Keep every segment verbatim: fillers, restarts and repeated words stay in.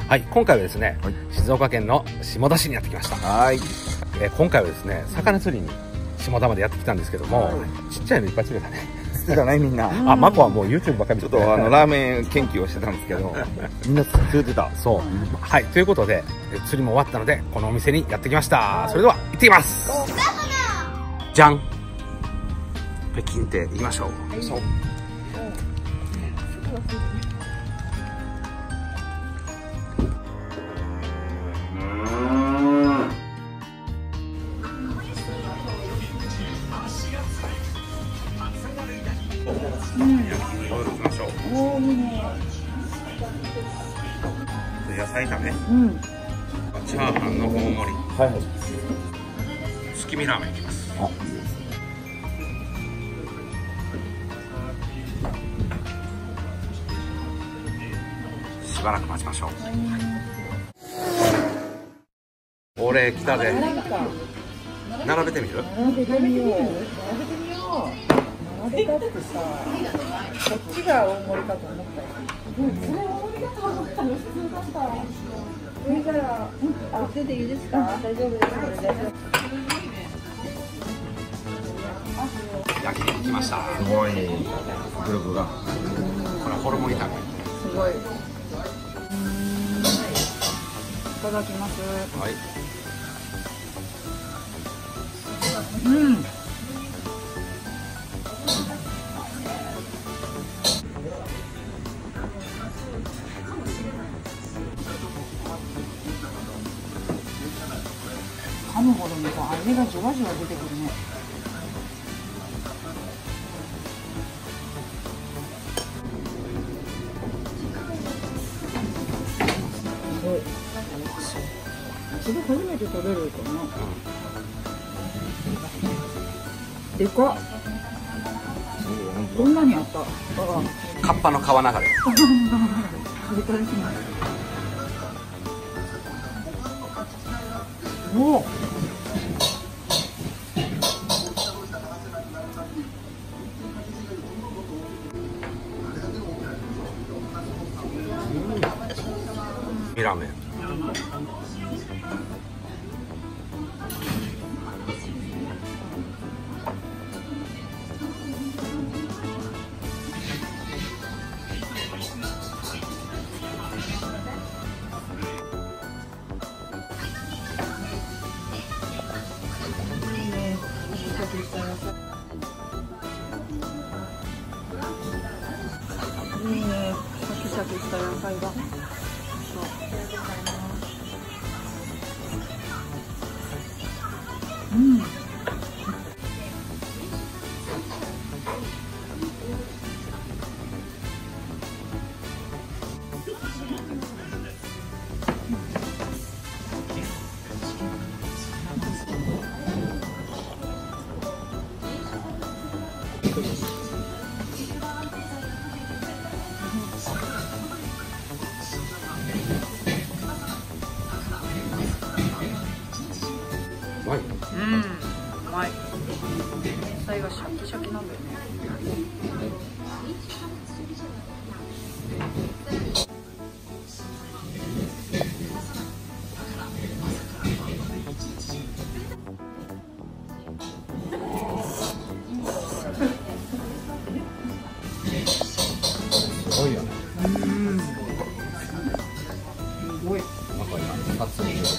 はい、今回はですね、 はい、 静岡県の下田市にやってきました。 はい、 えー、今回はですね、魚釣りに下田までやってきたんですけども、はい、ちっちゃいのいっぱい釣れたね。 釣れたね、みんな。 あ、マコはもう YouTube ばっかり見てちょっとあのラーメン研究をしてたんですけど、みんな釣れてた。 そう、はい、ということで釣りも終わったのでこのお店にやってきました。それでは行ってきます。じゃん、北京亭行きましょう。はい、そう、うん、焼き肉を行きましょう。おー、いいね。野菜炒め、うん、チャーハンの大盛り、はいはい、月見ラーメンいきます。あ、しばらく待ちましょう。お礼来たで。並べてみる？並べてみよう。並べてみよう。並べたってさ、こっちが大盛りかと思ったよ。うん、それ大盛りかと思ったの、普通だった。それから、あ、それでいいですか？大丈夫です。これで。焼き肉来ました。すごい迫力が。これホルモン炒め。すごい。いただきます。はい。うん。噛むほどにこう味がじわじわ出てくるね。すごい。それ初めて食べるかな。でかっ。こんなにあった。カッパの川流れ。いただきます。おお。ラーメン。いいね、シャキシャキした野菜が。うん。うまい。うん、うまい。野菜がシャキシャキなんだよね。すごいよね。うん。すごい。中にふたつ入れる。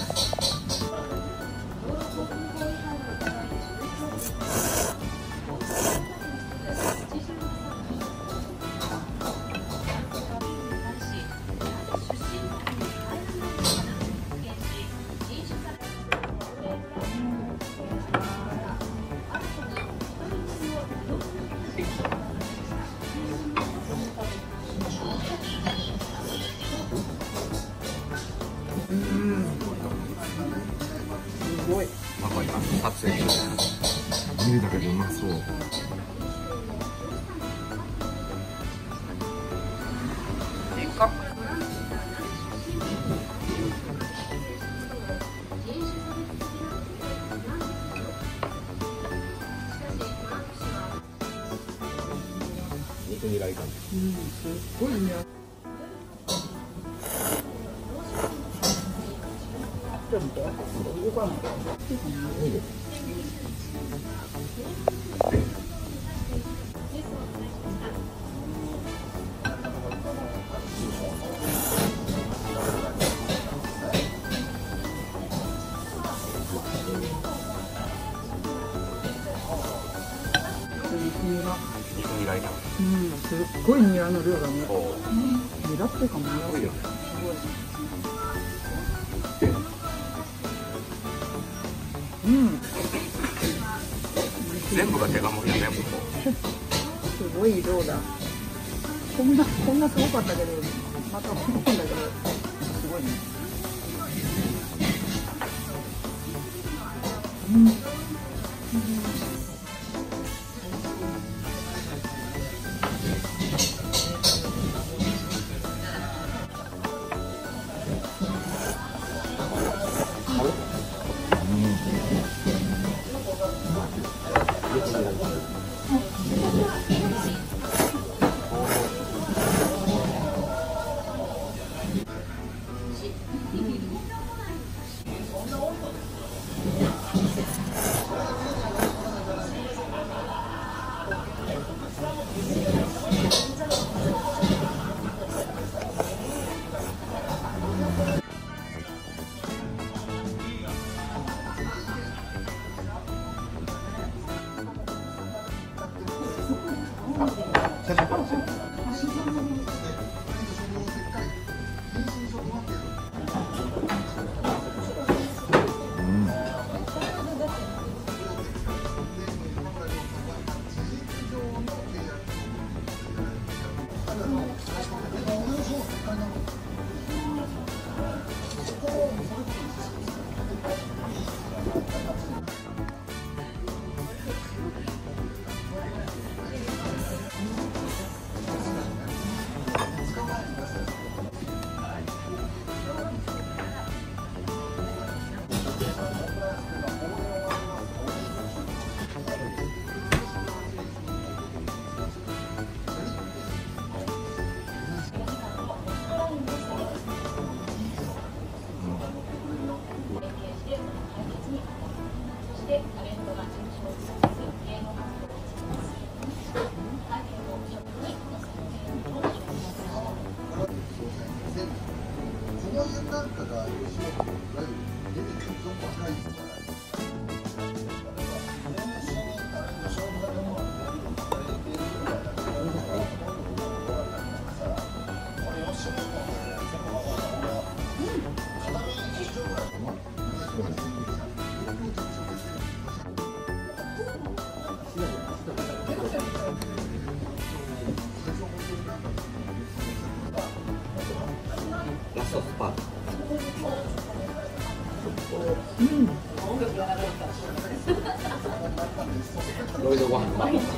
うん、すごい。まこ今撮影中。見るだけでうまそう。でかっ。肉にらい感じ。うん、すっごいね。 てみて。動かない。いいです。 ニラ炒め。 うん、すっごいニラの量だね。ニラってかもニラ。すごい。うん。 全部がデカ盛りやね、もう。 すごい量だ。こんなこんなすごかったけど、またすごいんだけど、すごいね。うん。 ラストスパート。 うん。 ロイドご飯うまい。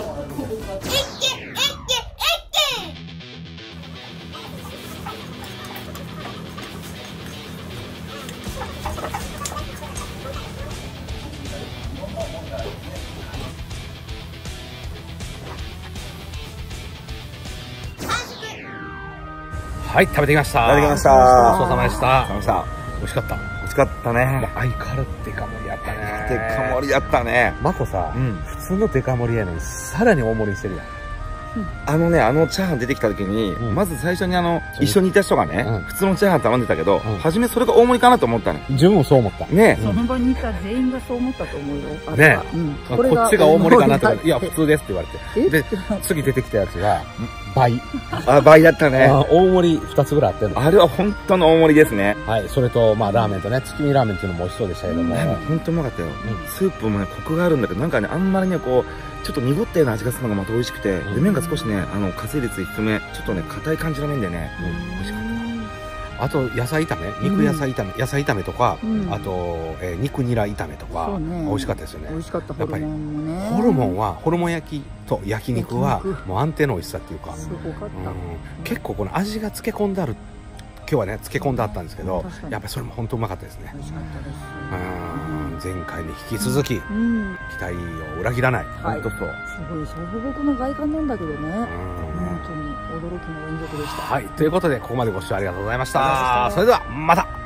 はい、食べてきました。 食べてきましたごちそうさまでした。 食べました。 美味しかった。 美味しかったね。 相変わらずデカ盛りやったね。 デカ盛りやったね。 マコさ、 うん、 普通のデカ盛りやのにさらに大盛りにしてるやん。 あのね、あのチャーハン出てきた時に、 うん、 まず最初にあの、一緒にいた人がね、うん、普通のチャーハン頼んでたけど、 うん、 初めそれが大盛りかなと思ったの。 自分もそう思った。 ねその場にいた全員がそう思ったと思うよ。 ねうん、 こっちが大盛りかなとか、いや、普通ですって言われて。で、次出てきたやつが、倍。 あ、倍だったね。 大盛り二つぐらいあってるの。 あれは本当の大盛りですね。 はい、それと、まあ、ラーメンとね、月見ラーメンっていうのも美味しそうでしたけども。 本当うまかったよ。スープもね、コクがあるんだけど、なんかね、あんまりね、こう、ちょっと濁ったような味がするのがまた美味しくて、で麺が少しね、あの、加水率低め、ちょっとね、硬い感じの麺でね、美味しかった。 あと野菜炒め、肉野菜炒め、野菜炒めとか、 うん、 あと、えー、肉ニラ炒めとか、ね、美味しかったですよね。 美味しかったホルモンもね。 ホルモンはホルモン焼きと焼肉はもう安定の美味しさっていうか、 すごかった。 うん、結構この味が漬け込んである。今日はね漬け込んであったんですけど、やっぱりそれも本当うまかったですね。 美味しかったです。 うん、前回に引き続き、うん、期待を裏切らない。 はい、 本当そう。 すごい総北の外観なんだけどね。本当に驚きの連続でした。 はい、ということでここまでご視聴ありがとうございました。それではまた。